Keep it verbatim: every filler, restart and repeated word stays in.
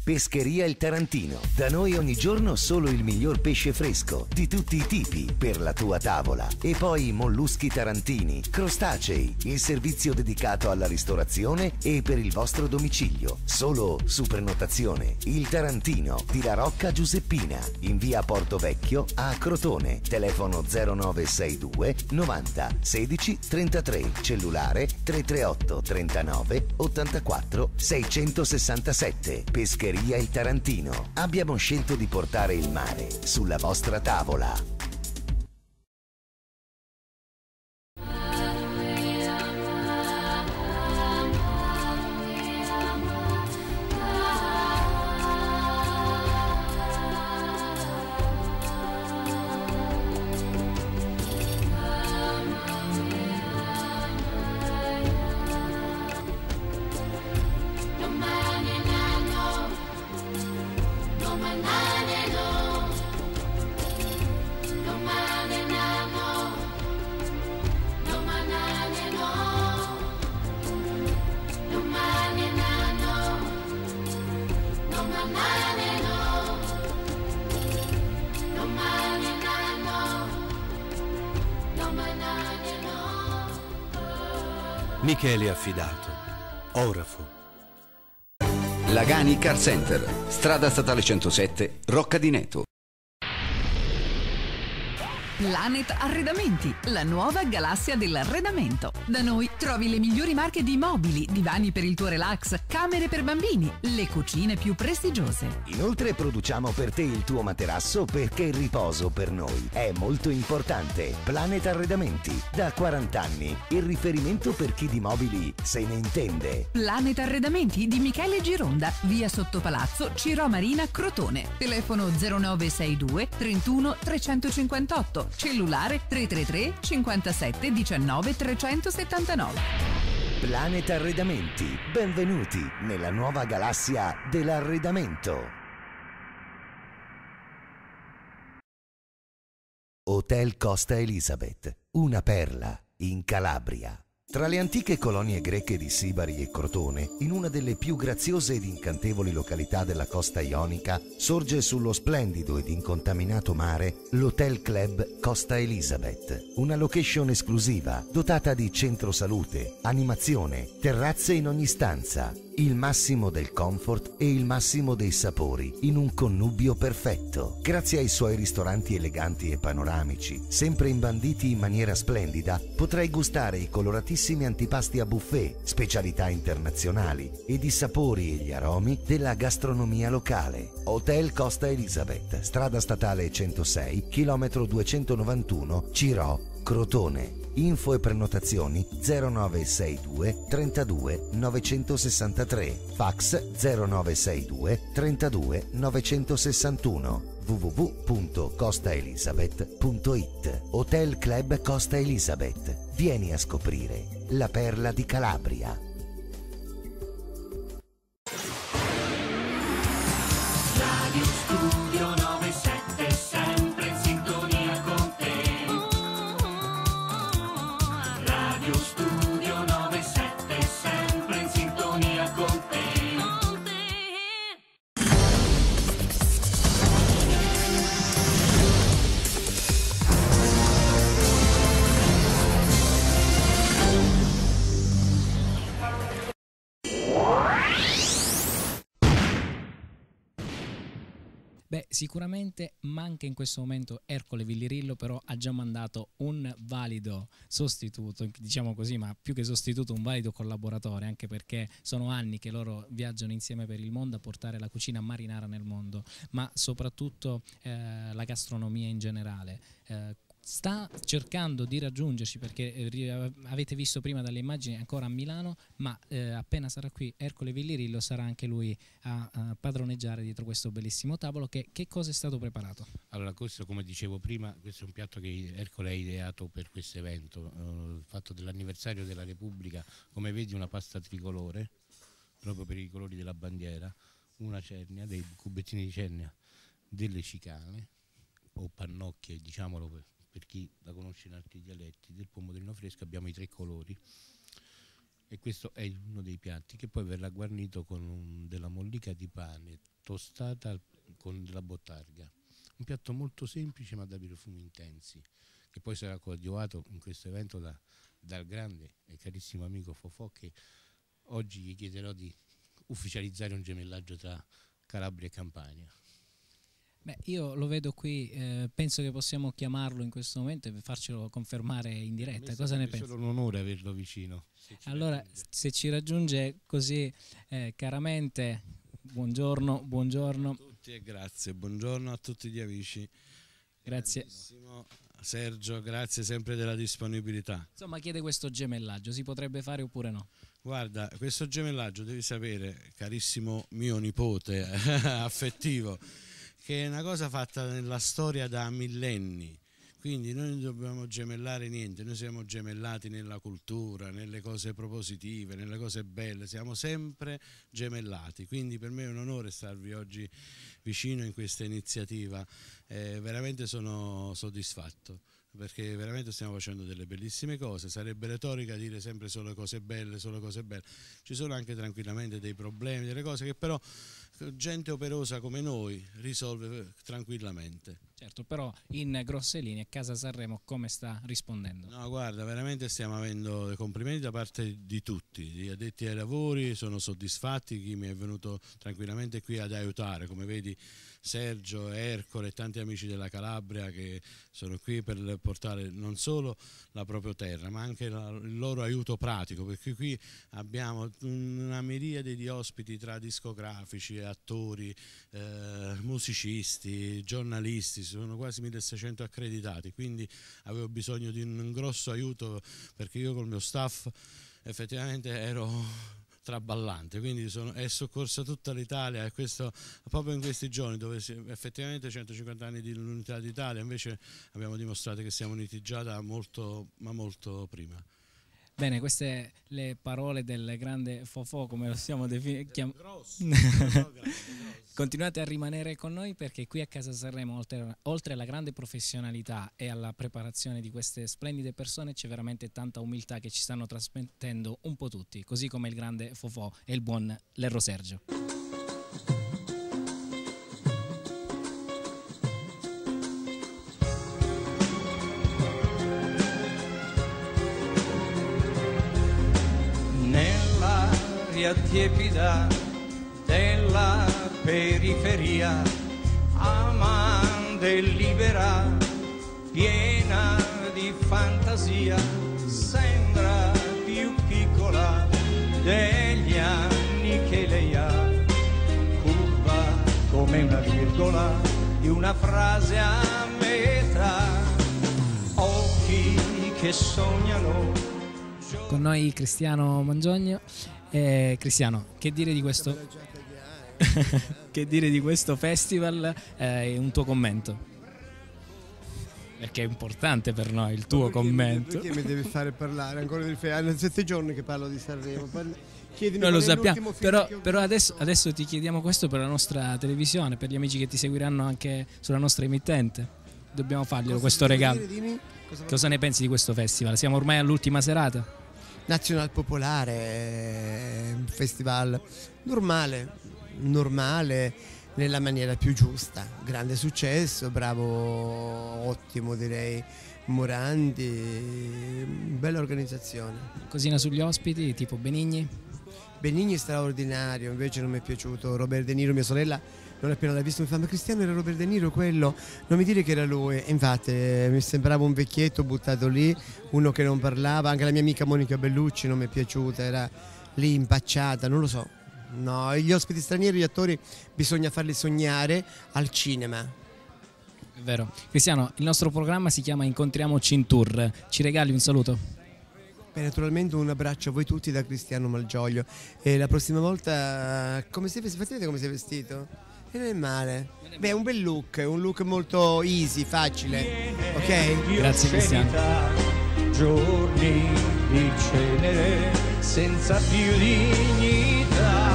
Pescheria Il Tarantino. Da noi ogni giorno solo il miglior pesce fresco, di tutti i tipi, per la tua tavola. E poi molluschi tarantini, crostacei, il servizio dedicato alla ristorazione e per il vostro domicilio. Solo su prenotazione. Il Tarantino di La Rocca Giuseppina, in via Porto Vecchio a Crotone. Telefono zero nove sei due novanta sedici trentatré, cellulare tre tre otto trentanove ottantaquattro seicentosessantasette. Pescheria Il Tarantino. Abbiamo scelto di portare il mare sulla vostra tavola. Michele Affidato, Orafo. Lagani Car Center, strada statale centosette, Rocca di Neto. Planet Arredamenti, la nuova galassia dell'arredamento. Da noi trovi le migliori marche di mobili, divani per il tuo relax, camere per bambini, le cucine più prestigiose. Inoltre produciamo per te il tuo materasso, perché il riposo per noi è molto importante. Planet Arredamenti, da quaranta anni, il riferimento per chi di mobili se ne intende. Planet Arredamenti di Michele Gironda, via Sottopalazzo, Cirò Marina, Crotone. Telefono zero nove sei due trentuno trecentocinquantotto, cellulare tre tre tre cinquantasette diciannove trecentosettantanove. Planet Arredamenti, benvenuti nella nuova galassia dell'arredamento. Hotel Costa Elizabeth, una perla in Calabria. Tra le antiche colonie greche di Sibari e Crotone, in una delle più graziose ed incantevoli località della costa ionica, sorge sullo splendido ed incontaminato mare l'Hotel Club Costa Elizabeth, una location esclusiva dotata di centro salute, animazione, terrazze in ogni stanza, il massimo del comfort e il massimo dei sapori in un connubio perfetto. Grazie ai suoi ristoranti eleganti e panoramici, sempre imbanditi in maniera splendida, potrai gustare i coloratissimi antipasti a buffet, specialità internazionali ed i sapori e gli aromi della gastronomia locale. Hotel Costa Elizabeth, strada statale centosei, chilometro duecentonovantuno, Cirò, Crotone. Info e prenotazioni zero nove sei due trentadue novecentosessantatré, fax zero nove sei due trentadue novecentosessantuno, w w w punto costa elizabeth punto it. Hotel Club Costa Elizabeth. Vieni a scoprire la perla di Calabria. Radio Studio novantasette, sempre in sintonia con te. Radio Studio novantasette, sempre in sintonia con te. Beh, sicuramente manca in questo momento Ercole Villirillo, però ha già mandato un valido sostituto, diciamo così, ma più che sostituto un valido collaboratore, anche perché sono anni che loro viaggiano insieme per il mondo a portare la cucina marinara nel mondo, ma soprattutto eh, la gastronomia in generale. Eh, sta cercando di raggiungerci, perché eh, avete visto prima dalle immagini ancora a Milano, ma eh, appena sarà qui Ercole Villirillo sarà anche lui a, a padroneggiare dietro questo bellissimo tavolo. Che, che cosa è stato preparato? Allora, questo, come dicevo prima, questo è un piatto che Ercole ha ideato per questo evento, eh, fatto dell'anniversario della Repubblica. Come vedi, una pasta tricolore, proprio per i colori della bandiera, una cernia, dei cubettini di cernia, delle cicale o pannocchie, diciamolo per, per chi la conosce in altri dialetti, del pomodorino fresco. Abbiamo i tre colori e questo è uno dei piatti che poi verrà guarnito con un, della mollica di pane tostata con della bottarga. Un piatto molto semplice ma dai profumi intensi, che poi sarà coadiuvato in questo evento da, dal grande e carissimo amico Fofò, che oggi gli chiederò di ufficializzare un gemellaggio tra Calabria e Campania. Beh, io lo vedo qui, eh, penso che possiamo chiamarlo in questo momento e farcelo confermare in diretta. Cosa ne pensi? È solo un onore averlo vicino. Allora, raggiunge. se ci raggiunge così eh, caramente, buongiorno, buongiorno. A tutti e grazie, buongiorno a tutti gli amici. Grazie. Sergio, grazie sempre della disponibilità. Insomma, chiede questo gemellaggio, si potrebbe fare oppure no? Guarda, questo gemellaggio devi sapere, carissimo mio nipote affettivo, che è una cosa fatta nella storia da millenni, quindi noi non dobbiamo gemellare niente, noi siamo gemellati nella cultura, nelle cose propositive, nelle cose belle, siamo sempre gemellati, quindi per me è un onore starvi oggi vicino in questa iniziativa, eh, veramente sono soddisfatto, perché veramente stiamo facendo delle bellissime cose. Sarebbe retorica dire sempre solo cose belle, solo cose belle, ci sono anche tranquillamente dei problemi, delle cose che però gente operosa come noi risolve tranquillamente. Certo, però in grosse linee Casa Sanremo come sta rispondendo? No, guarda, veramente stiamo avendo dei complimenti da parte di tutti, gli addetti ai lavori sono soddisfatti, chi mi è venuto tranquillamente qui ad aiutare, come vedi Sergio, Ercole e tanti amici della Calabria che sono qui per portare non solo la propria terra ma anche la, il loro aiuto pratico, perché qui abbiamo una miriade di ospiti tra discografici, attori, eh, musicisti, giornalisti, sono quasi milleseicento accreditati, quindi avevo bisogno di un grosso aiuto perché io col mio staff effettivamente ero traballante, quindi sono, è soccorsa tutta l'Italia, e questo proprio in questi giorni dove si, effettivamente centocinquanta anni dell'unità d'Italia, invece abbiamo dimostrato che siamo uniti già da molto ma molto prima. Bene, queste le parole del grande Fofò, come lo stiamo definendo. Continuate a rimanere con noi perché qui a Casa Sanremo, oltre, oltre alla grande professionalità e alla preparazione di queste splendide persone, c'è veramente tanta umiltà che ci stanno trasmettendo un po' tutti, così come il grande Fofò e il buon Lerro Sergio. Nell'aria tiepida della periferia, amante e libera, piena di fantasia, sembra più piccola degli anni che lei ha, curva come una virgola di una frase a metà, occhi che sognano. Con noi Cristiano Mangiogno. Eh, Cristiano, che dire di questo che dire di questo festival e eh, un tuo commento? Perché è importante per noi il tuo perché commento. Mi, perché mi devi fare parlare ancora del festival? Hanno sette giorni che parlo di Sanremo. Chiedimi noi lo sappiamo, però, però adesso, adesso ti chiediamo questo per la nostra televisione, per gli amici che ti seguiranno anche sulla nostra emittente. Dobbiamo farglielo cosa questo regalo. Dire, dimmi, cosa, cosa ne pensi di questo festival? Siamo ormai all'ultima serata? Nazional Popolare, un festival normale, normale nella maniera più giusta, grande successo, bravo, ottimo direi, Morandi, bella organizzazione. Cosina sugli ospiti, tipo Benigni? Benigni straordinario, invece non mi è piaciuto Robert De Niro, mia sorella non appena l'ha visto mi fa: ma Cristiano era Robert De Niro quello? Non mi dire che era lui. E infatti eh, mi sembrava un vecchietto buttato lì, uno che non parlava. Anche la mia amica Monica Bellucci non mi è piaciuta, era lì impacciata, non lo so. No, gli ospiti stranieri, gli attori bisogna farli sognare al cinema. È vero. Cristiano, il nostro programma si chiama Incontriamoci in Tour, ci regali un saluto? Beh, naturalmente un abbraccio a voi tutti da Cristiano Malgioglio, e la prossima volta come sei vestito? Fate vedere come sei vestito? E non è male. Beh, è un bel look, un look molto easy, facile, ok? Grazie Cristiano. Giorni di cenere senza più dignità.